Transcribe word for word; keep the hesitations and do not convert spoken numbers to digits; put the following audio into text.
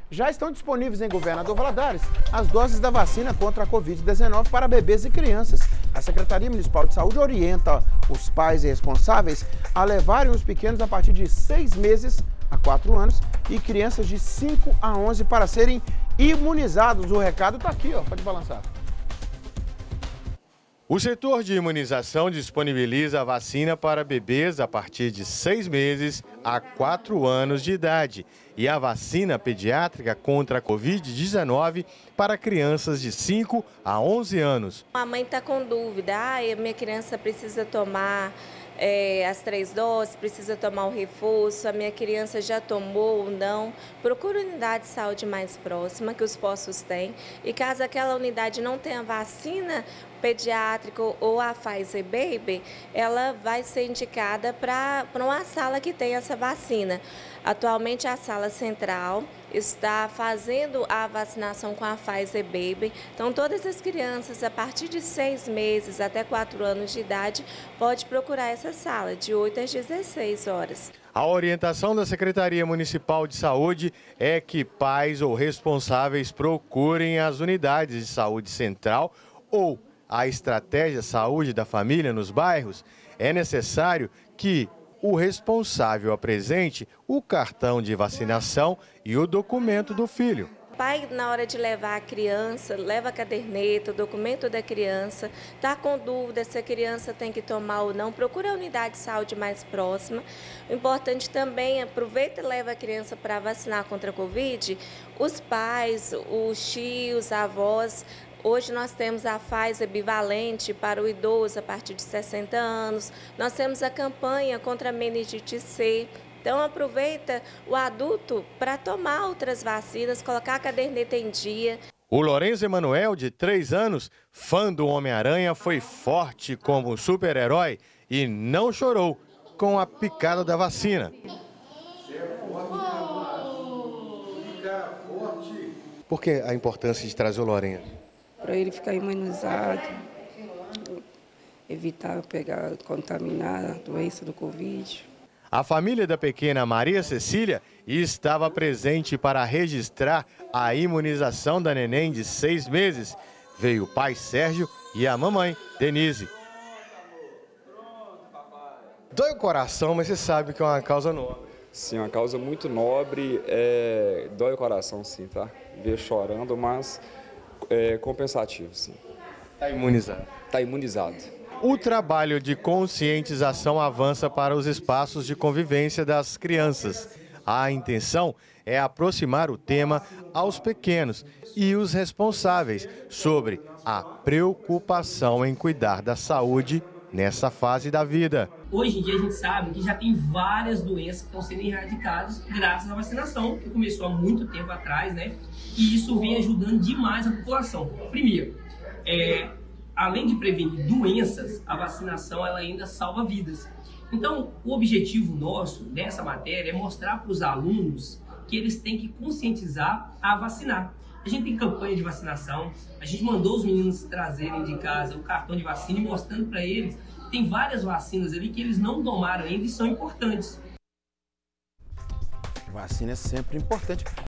Já estão disponíveis em Governador Valadares as doses da vacina contra a covid dezenove para bebês e crianças. A Secretaria Municipal de Saúde orienta os pais e responsáveis a levarem os pequenos a partir de seis meses a quatro anos e crianças de cinco a onze para serem imunizados. O recado está aqui, ó, pode balançar. O setor de imunização disponibiliza a vacina para bebês a partir de seis meses a quatro anos de idade e a vacina pediátrica contra a covid dezenove para crianças de cinco a onze anos. A mãe está com dúvida, ah, a minha criança precisa tomar é, as três doses, precisa tomar o reforço, a minha criança já tomou ou não. Procure a unidade de saúde mais próxima que os postos têm e caso aquela unidade não tenha vacina pediátrica ou a Pfizer Baby, ela vai ser indicada para uma sala que tem essa vacina. Atualmente a sala central está fazendo a vacinação com a Pfizer Baby, então todas as crianças a partir de seis meses até quatro anos de idade pode procurar essa sala de oito às dezesseis horas. A orientação da Secretaria Municipal de Saúde é que pais ou responsáveis procurem as unidades de saúde central ou a estratégia saúde da família nos bairros. É necessário que o responsável apresente o cartão de vacinação e o documento do filho. O pai, na hora de levar a criança, leva a caderneta, o documento da criança, está com dúvida se a criança tem que tomar ou não, procura a unidade de saúde mais próxima. O importante também, aproveita e leva a criança para vacinar contra a Covid, os pais, os tios, avós. Hoje nós temos a Pfizer bivalente para o idoso a partir de sessenta anos, nós temos a campanha contra a meningite C. Então aproveita o adulto para tomar outras vacinas, colocar a caderneta em dia. O Lourenço Emanuel, de três anos, fã do Homem-Aranha, foi forte como super-herói e não chorou com a picada da vacina. Por que a importância de trazer o Lourenço? Para ele ficar imunizado, evitar pegar, contaminar a doença do Covid. A família da pequena Maria Cecília estava presente para registrar a imunização da neném de seis meses. Veio o pai Sérgio e a mamãe Denise. Dói o coração, mas você sabe que é uma causa nobre. Sim, uma causa muito nobre, é... dói o coração sim, tá? Ver chorando, mas... É compensativo, sim. Está imunizado. Está imunizado. O trabalho de conscientização avança para os espaços de convivência das crianças. A intenção é aproximar o tema aos pequenos e os responsáveis sobre a preocupação em cuidar da saúde nessa fase da vida. Hoje em dia a gente sabe que já tem várias doenças que estão sendo erradicadas graças à vacinação, que começou há muito tempo atrás, né? E isso vem ajudando demais a população. Primeiro, é, além de prevenir doenças, a vacinação ela ainda salva vidas. Então, o objetivo nosso dessa matéria é mostrar para os alunos que eles têm que conscientizar a vacinar. A gente tem campanha de vacinação, a gente mandou os meninos trazerem de casa o cartão de vacina e mostrando para eles que tem várias vacinas ali que eles não tomaram ainda e são importantes. Vacina é sempre importante.